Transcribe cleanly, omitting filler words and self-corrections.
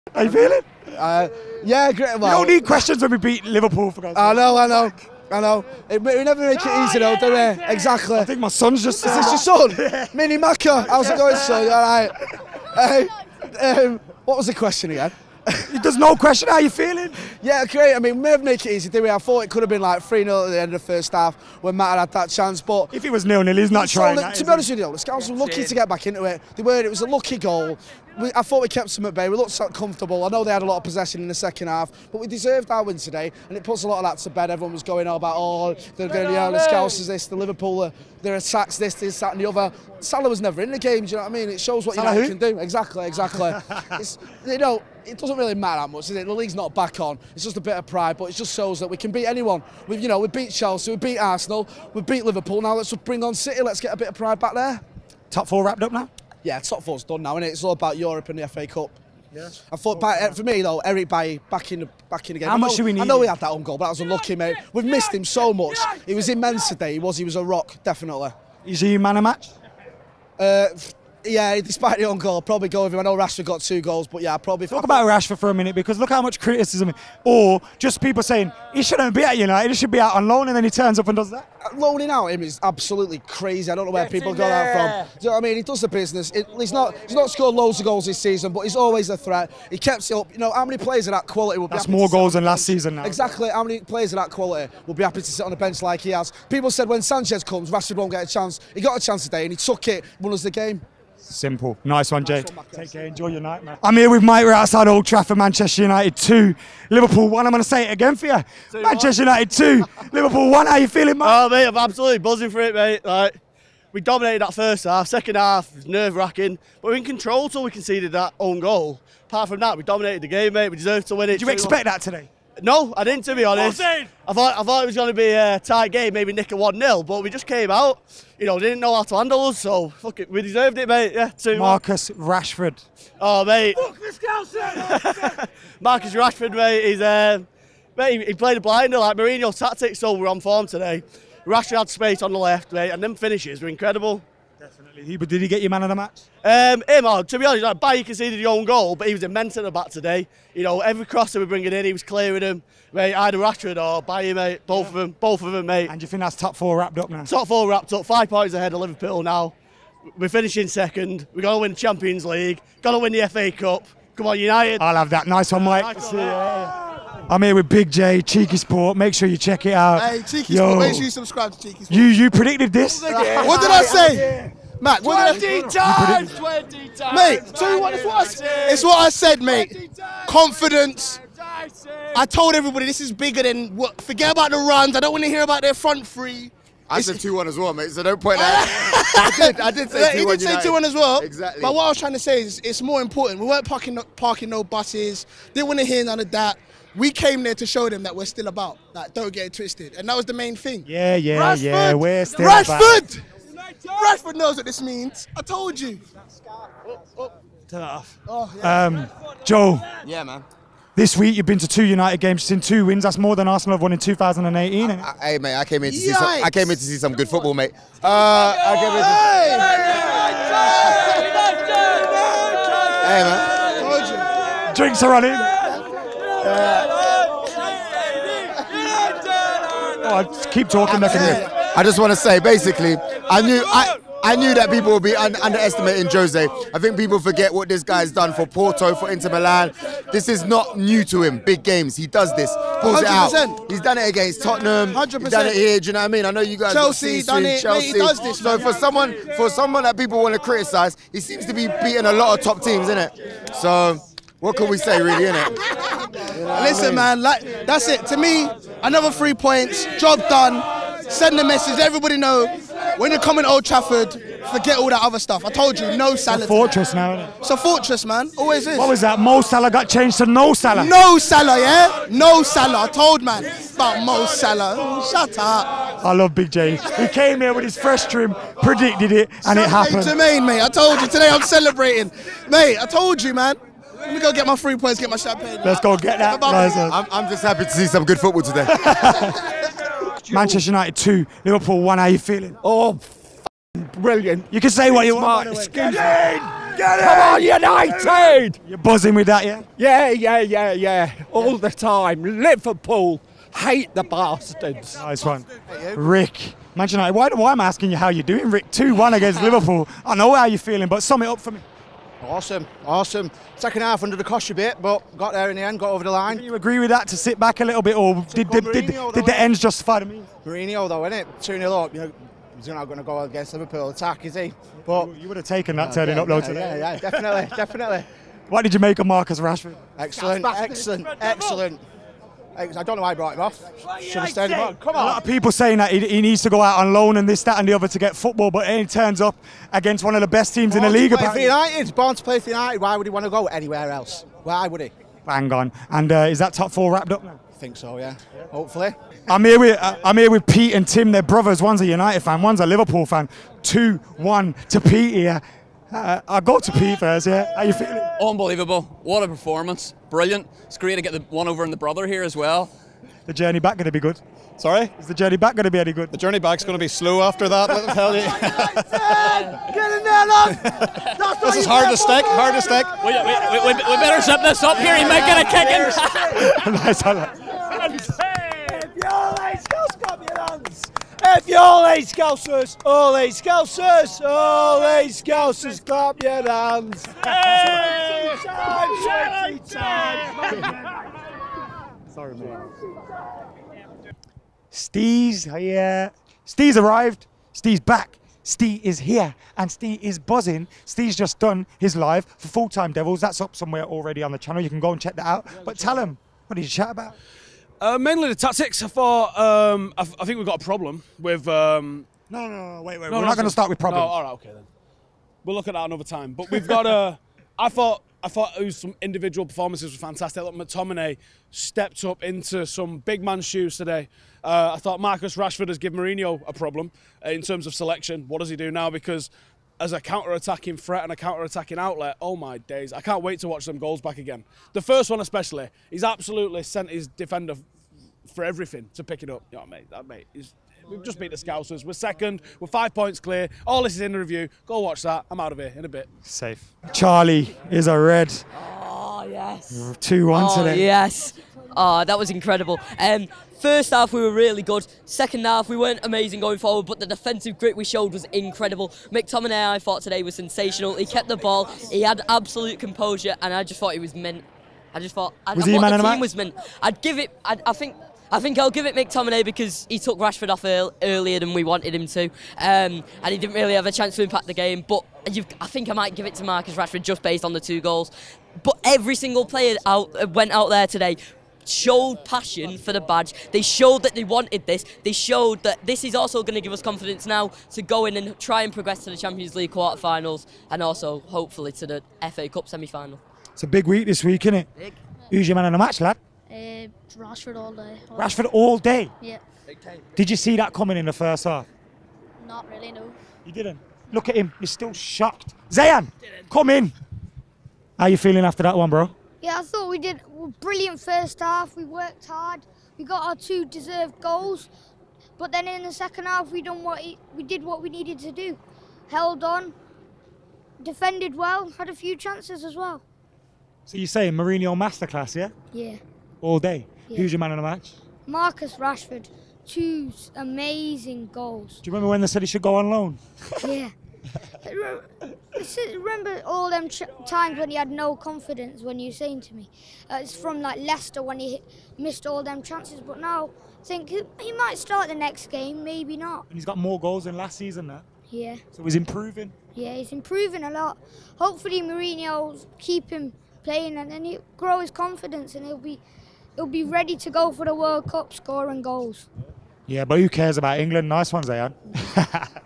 How you feeling? Yeah, great. Well, You don't need questions when we beat Liverpool, for God's sake. I know. We never make it easy though, do we? Exactly. I think my son's just... Is this your son? Mini Macca. How's it going, son? All right. What was the question again? There's no question. How you feeling? Yeah, great. I mean, we never make it easy, do we? I thought it could have been like 3-0 at the end of the first half when Matt had that chance, but... If it was 0-0, he's not trying that, to be honest with you, the Scouts were lucky to get back into it. They weren't. It was a lucky goal. I thought we kept them at bay. We looked so comfortable. I know they had a lot of possession in the second half, but we deserved our win today, and it puts a lot of that to bed. Everyone was going on about, they're going to, the Scouts is this, the Liverpool, their attacks this, that, and the other. Salah was never in the game. Do you know what I mean? It shows what United can do. Exactly. It's, it doesn't really matter that much, is it? The league's not back on. It's just a bit of pride, but it just shows that we can beat anyone. We beat Chelsea, we beat Arsenal, we beat Liverpool. Now let's just bring on City. Let's get a bit of pride back there. Top 4 wrapped up now? Yeah, top 4's done now, innit? It's all about Europe and the FA Cup. Yeah. I thought, for me though, Eric Bailly back in the game. How much do we need? I know we had that own goal, but that was unlucky, mate. We've missed him so much. He was immense today. He was a rock, definitely. Is he man of match? Yeah, despite the own goal, I'll probably go with him. I know Rashford got 2 goals, but yeah, I'll probably... Talk about Rashford for a minute, because look how much criticism, or just people saying, he shouldn't be at United, he should be out on loan, and then he turns up and does that. Loaning out him is absolutely crazy. I don't know where people got that from. Do you know what I mean? He does the business. He's not scored loads of goals this season, but he's always a threat. He keeps it up. How many players of that quality would be That's more goals than last season now. Exactly. How many players of that quality will be happy to sit on the bench like he has? People said when Sanchez comes, Rashford won't get a chance. He got a chance today, and he took it, won us the game. Simple. Nice one, Jay. Take care. Enjoy your night, man. I'm here with Mike. We're outside Old Trafford. Manchester United 2, Liverpool 1. I'm going to say it again for you. Manchester United 2, Liverpool 1. How you feeling, mate? Oh, mate, I'm absolutely buzzing for it, mate. Like, we dominated that first half. Second half was nerve-wracking. But we're in control till we conceded that own goal. Apart from that, we dominated the game, mate. We deserved to win it. Did you expect that today? No, I didn't, to be honest. I thought it was going to be a tight game, maybe nick a 1-0, but we just came out. Didn't know how to handle us, so fuck it, we deserved it, mate. Yeah, 2-1. Marcus Rashford. Oh, mate. Fuck this Scouser! Marcus Rashford, mate, he played a blinder, like Mourinho's tactics, so we're on form today. Rashford had space on the left, mate, and them finishes were incredible. Definitely. But did he get you man of the match? To be honest, Bailly conceded the own goal, but he was immense at the back today. Every cross that we bringing in, he was clearing them. Mate, either Rashford or Bailly, mate. Both of them, mate. And do you think that's top 4 wrapped up now? Top 4 wrapped up, 5 points ahead of Liverpool now. We're finishing second. We're going to win the Champions League. Got to win the FA Cup. Come on, United. I'll have that. Nice one, Mike. I'm here with Big J, Cheeky Sport. Make sure you check it out. Hey, Cheeky Sport, make sure you subscribe to Cheeky Sport. You predicted this? What did I say? Matt, what did 20 times! 20 times! Mate, tell you what, it's what I said, mate. Confidence. I told everybody this is bigger than what. Forget about the runs. I don't want to hear about their front three. I said 2-1 as well, mate, so don't point that. I did say 2-1. He did say 2-1 as well. Exactly. But what I was trying to say is it's more important. We weren't parking no buses. Didn't want to hear none of that. We came there to show them that we're still about. Like, don't get it twisted. And that was the main thing. Yeah. We're still Rashford! Rashford knows what this means. I told you. Turn it off. Oh, yeah. Joe. Yeah, man. This week you've been to 2 United games, seen 2 wins. That's more than Arsenal have won in 2018. Hey, mate, I came in to see some good football, mate. Hey, man. Drinks are running. Keep talking. I just want to say, basically, I knew that people would be underestimating Jose. I think people forget what this guy's done for Porto, for Inter Milan. This is not new to him. Big games, he does this, pulls it out. He's done it against Tottenham. 100%. He's done it here. Do you know what I mean? I know you guys. Chelsea done it. Chelsea. Mate, he does this. So for someone that people want to criticise, he seems to be beating a lot of top teams, innit? So what can we say, really, innit? Listen, man, that's it. To me, another 3 points, job done. Send the message. Everybody know when you're coming to Old Trafford, forget all that other stuff. I told you, no Salah. It's a fortress now, isn't it? It's a fortress, man. Always is. What was that? Mo Salah got changed to no Salah. No Salah, yeah? No Salah. I told, man, about Mo Salah. Shut up. I love Big J. He came here with his fresh trim, predicted it, and it happened. Jermaine, mate, I told you. Today I'm celebrating. Mate, I told you, man. Let me go get my 3 points, get my champagne. Let's go get that. I'm just happy to see some good football today. Manchester United 2, Liverpool 1. How you feeling? Oh, brilliant. You can say what you want. Excuse me. Come on, United! You're buzzing with that, yeah? Yeah. All the time. Liverpool. Hate the bastards. Nice one. Rick, Manchester United. Why am I asking you how you're doing, Rick? 2-1 against Liverpool. I know how you're feeling, but sum it up for me. Awesome. Second half under the cosh a bit, but got there in the end, got over the line. Do you agree with that, to sit back a little bit, or did the ends justify the means? Mourinho though, innit? 2-0 up, he's not going to go against Liverpool attack, is he? But you would have taken that turning up though today. Yeah, definitely. What did you make of Marcus Rashford? Excellent. I don't know why I brought him off. Should have stayed on. Come on. A lot of people saying that he needs to go out on loan and this, that and the other to get football, but he turns up against one of the best teams in the league. Born to play for United. Why would he want to go anywhere else? Why would he? Bang on. And is that top 4 wrapped up now? I think so, yeah. Hopefully. I'm here with Pete and Tim. They're brothers. One's a United fan, one's a Liverpool fan. 2-1 to Pete here. I'll go to Pete first, yeah. How you feeling? Unbelievable. What a performance. Brilliant. It's great to get the one over in the brother here as well. The journey back going to be good? Sorry? Is the journey back going to be any good? The journey back's going to be slow after that, let me tell you. Get in there, lad! This is hard to stick. We better zip this up here. He might get a kick in. Nice, I like. If you're all eight Scousers, all eight Scousers, all eight Scousers, clap your hands. Hey! Sorry, mate. Steve's here. Steve's arrived. Steve's back. Steve is here and Steve is buzzing. Steve's just done his live for Full Time Devils. That's up somewhere already on the channel. You can go and check that out. But tell him, what did you chat about? Mainly the tactics. I thought I think we've got a problem with. No, wait. We're not going to start with problems. No, all right, okay then. We'll look at that another time. But we've got a. I thought it was some individual performances were fantastic. Look, McTominay stepped up into some big man shoes today. I thought Marcus Rashford has given Mourinho a problem in terms of selection. What does he do now? Because as a counter-attacking threat and a counter-attacking outlet, oh my days, I can't wait to watch them goals back again. The first one especially, he's absolutely sent his defender for everything to pick it up. You know what I mean? We've just beat the Scousers. We're second. We're 5 points clear. All this is in the review. Go watch that. I'm out of here in a bit. Safe. Charlie is a red. Oh, yes. 2-1 today. Yes. Oh, that was incredible. First half, we were really good. Second half, we weren't amazing going forward, but the defensive grit we showed was incredible. McTominay, I thought today was sensational. He kept the ball. He had absolute composure, and I just thought he was mint. I just thought was he man of the match? Was mint. I'd give it. I think I'll give it McTominay because he took Rashford off earlier than we wanted him to, and he didn't really have a chance to impact the game. But I think I might give it to Marcus Rashford just based on the 2 goals. But every single player went out there today, showed passion for the badge. They showed that they wanted this. They showed that this is also going to give us confidence now to go in and try and progress to the Champions League quarterfinals and also hopefully to the FA Cup semi-final. It's a big week this week, isn't it? Big. Who's your man of the match, lad? Rashford all day. Rashford all day? Yeah. Did you see that coming in the first half? Not really, no. You didn't? Look at him, he's still shocked. Zayan, come in. How you feeling after that one, bro? Yeah, I thought we did a brilliant first half. We worked hard. We got our 2 deserved goals. But then in the second half, we did what we needed to do. Held on, defended well, had a few chances as well. So you're saying Mourinho masterclass, yeah? Yeah. All day? Yeah. Who's your man of the match? Marcus Rashford, 2 amazing goals. Do you remember when they said he should go on loan? Yeah. Remember all them times when he had no confidence when you were saying to me. It's from like Leicester when he missed all them chances, but now I think he might start the next game, maybe not. And he's got more goals than last season now. Yeah. So he's improving. Yeah, he's improving a lot. Hopefully Mourinho keep him playing and then he'll grow his confidence and he'll be ready to go for the World Cup scoring goals. Yeah, but who cares about England? Nice ones, Zayan.